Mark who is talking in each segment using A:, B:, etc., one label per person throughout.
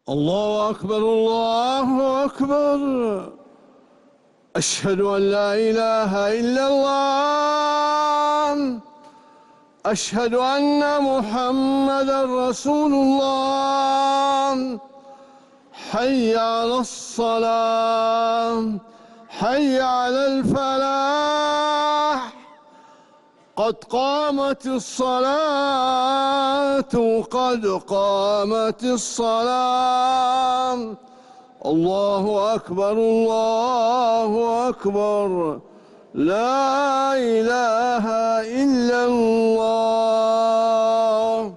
A: الله أكبر الله أكبر. أشهد أن لا إله إلا الله. أشهد أن محمدًا رسول الله. حي على الصلاة، حي على الفلاح، قد قامت الصلاة، قد قامت الصلاة. الله أكبر الله أكبر. لا إله إلا الله.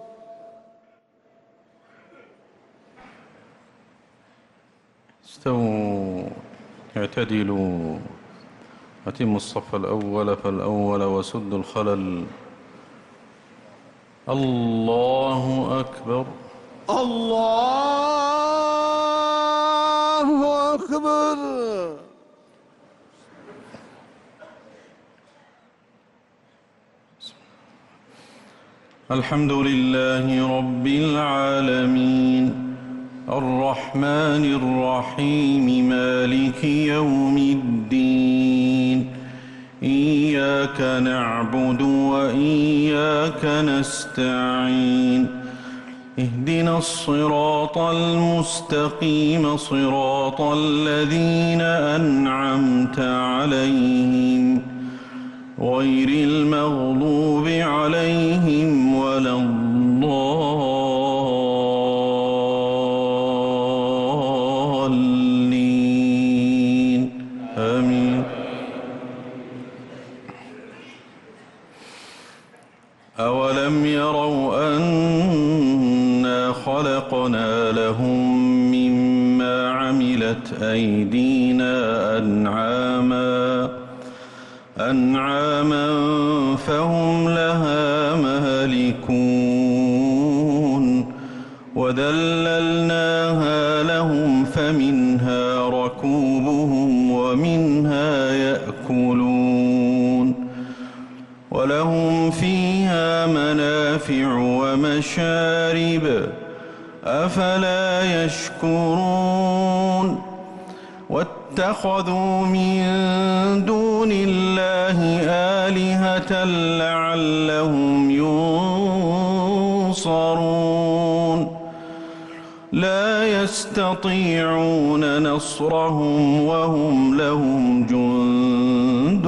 B: استووا اعتدلوا، أتموا الصف الأول فالأول وسدوا الخلل. الله أكبر
A: الله أكبر.
B: الحمد لله رب العالمين الرحمن الرحيم مالك يوم الدين. إياك نعبد وإياك نستعين. اهدنا الصراط المستقيم صراط الذين أنعمت عليهم غير المغضوب عليهم ولا الضالين. آمين. أولم يروا أنا خلقنا لهم مما عملت أيدينا أنعاما فهم لها مالكون وذللناها لهم فمنها ركوبهم ومنها يأكلون ولهم فيها منافع ومشارب أفلا يشكرون. واتخذوا من دون الله آلهة لعلهم ينصرون. لا يستطيعون نصرهم وهم لهم جند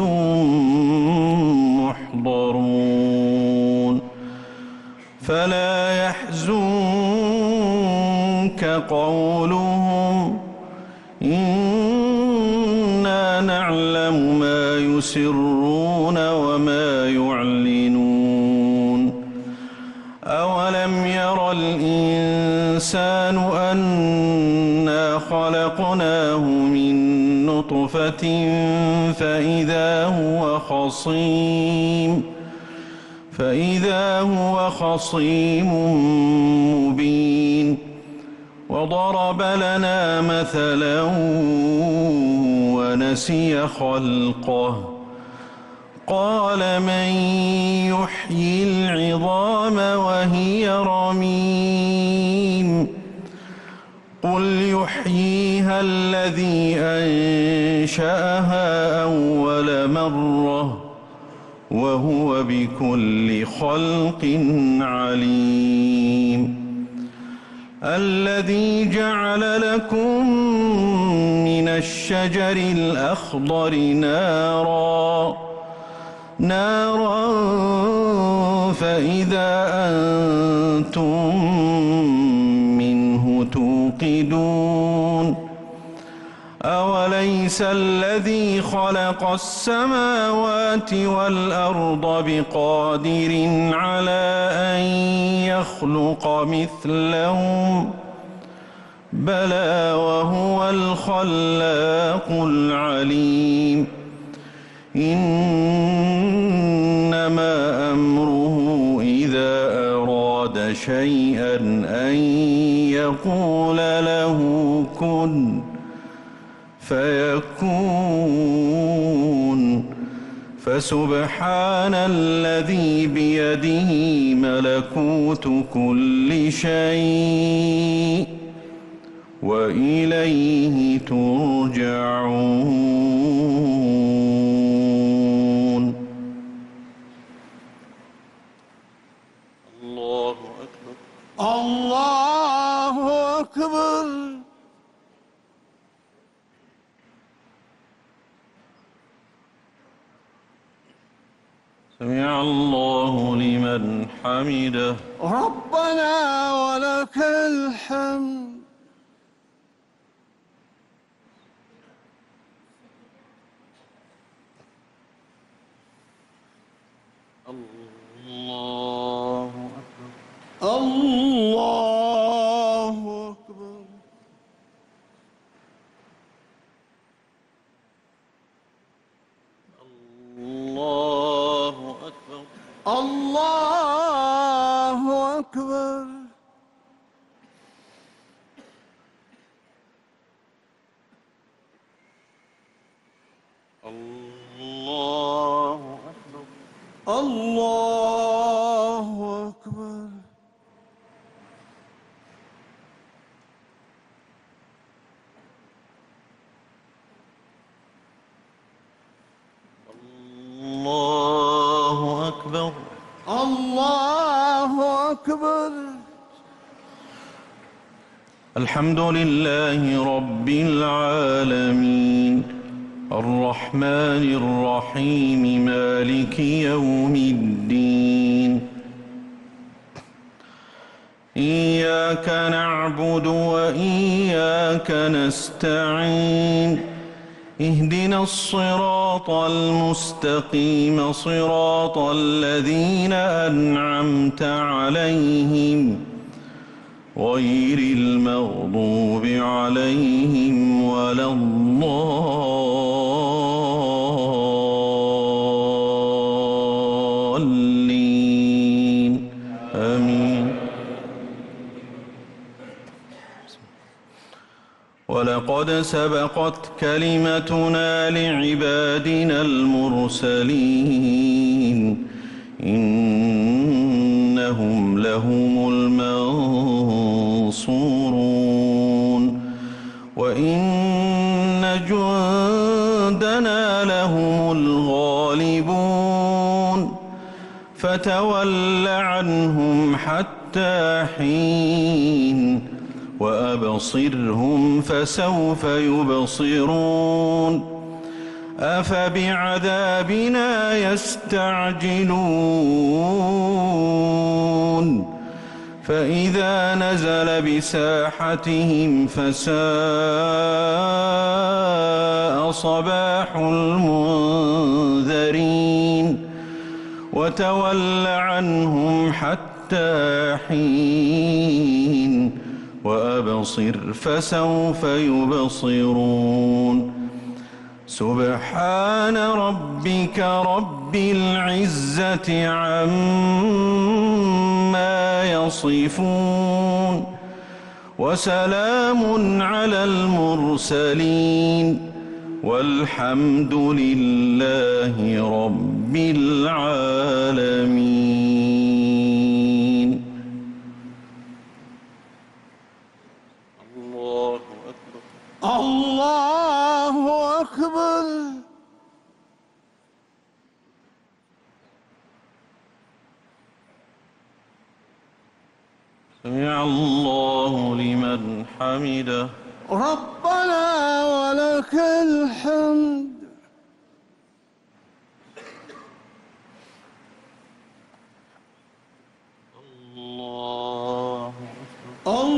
B: محضرون. فلا يحزنك قولهم إنا نعلم ما يسرون وما يعلنون. أولم ير الإنسان أنا خلقناه من نطفة فإذا هو خصيم مبين. وضرب لنا مثلا ونسي خلقه قال من يحيي العظام وهي رميم. قل يحييها الذي أنشأها أول مرة وهو بكل خلق عليم. الذي جعل لكم من الشجر الأخضر نارا فإذا أنتم منه توقدون. أوليس الذي خلق السماوات والأرض بقادر على أن يخلق مثلهم بلى وهو الخلاق العليم. إنما أمره إذا أراد شيئا أن يقول له كن فيكون. فسبحان الذي بيده ملكوت كل شيء وإليه ترجعون. الله أكبر.
A: الله أكبر.
B: سمع الله لمن حمده.
A: ربنا ولك الحمد.
B: الله أكبر.
A: الله أكبر.
B: الله أكبر.
A: الله أكبر.
B: الله أكبر.
A: الله أكبر.
B: الله أكبر.
A: الله أكبر.
B: الحمد لله رب العالمين الرحمن الرحيم مالك يوم الدين إياك نعبد وإياك نستعين اهدنا الصراط المستقيم صراط الذين أنعمت عليهم غير المغضوب عليهم ولا الضالين آمين. ولقد سبقت كلمتنا لعبادنا المرسلين إنهم لهم المنصورون وإن جندنا لهم الغالبون فتول عنهم حتى حين وأبصرهم فسوف يبصرون أفبعذابنا يستعجلون فإذا نزل بساحتهم فساء صباح المنذرين وتول عنهم حتى حين وأبصر فسوف يبصرون سبحان ربك رب العزة عما يصفون وسلام على المرسلين والحمد لله رب العالمين. الله أكبر.
A: الله أكبر.
B: سمع الله لمن حمده.
A: ربنا ولك الحمد.
B: الله أكبر.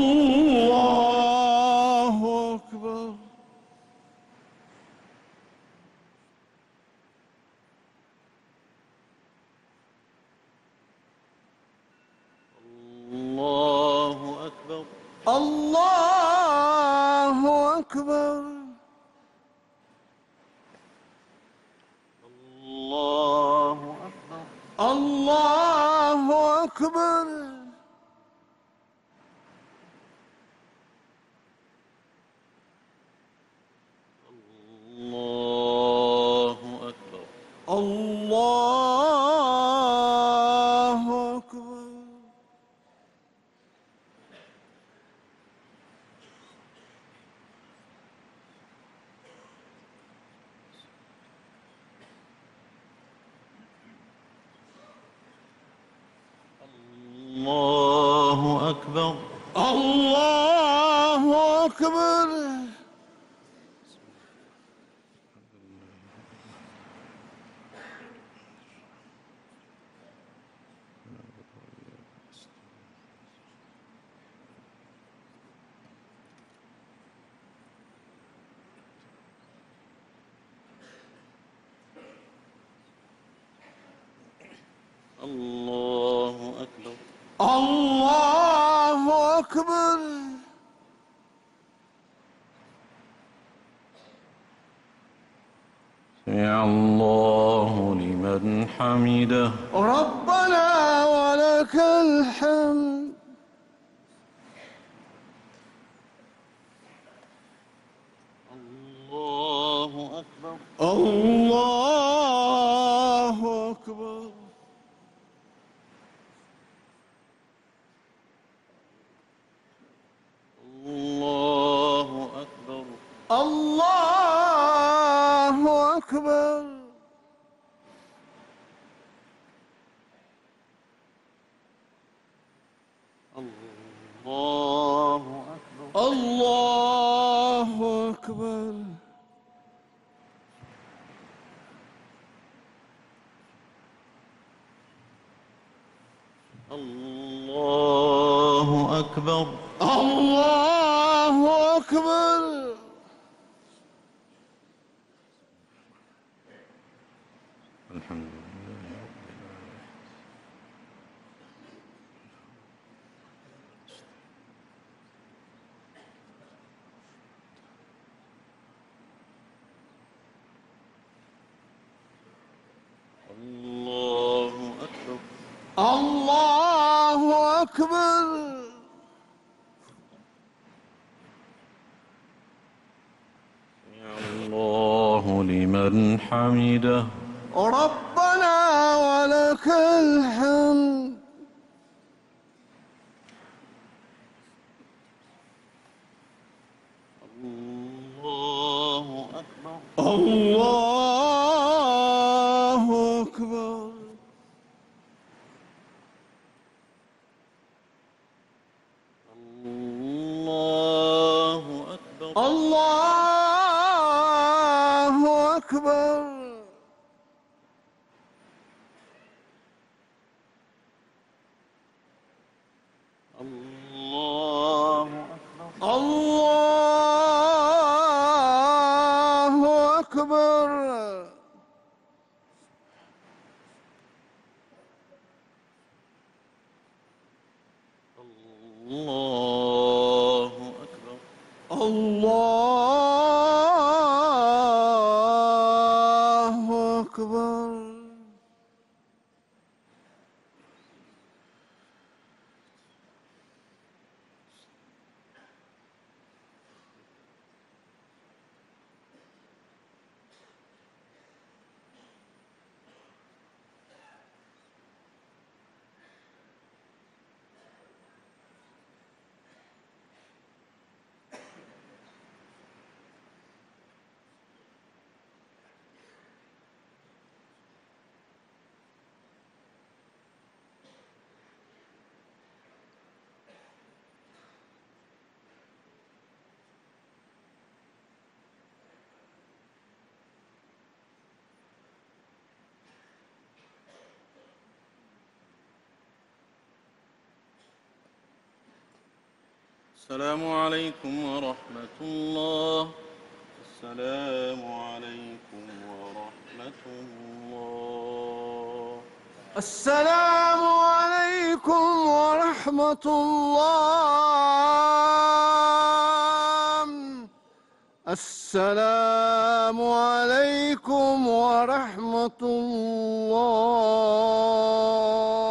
A: الله أكبر.
B: الله أكبر.
A: الله أكبر.
B: أكبر.
A: الله أكبر.
B: الله أكبر.
A: الله أكبر.
B: سمع الله لمن حمده.
A: ربنا ولك الحمد.
B: الله أكبر.
A: الله أكبر.
B: الله أكبر.
A: الله أكبر.
B: الله أكبر.
A: الله أكبر.
B: الله أكبر.
A: الله أكبر.
B: الحمد لله رب العالمين. الله أكبر.
A: الله أكبر.
B: سمع الله لمن حمده.
A: ربنا ولك الحمد.
B: الله أكبر.
A: الله أكبر.
B: الله أكبر.
A: الله أكبر.
B: الله أكبر.
A: الله أكبر.
B: الله أكبر.
A: الله أكبر.
B: السلام عليكم ورحمة الله. السلام عليكم ورحمة الله.
A: السلام عليكم ورحمة الله. السلام عليكم ورحمة الله.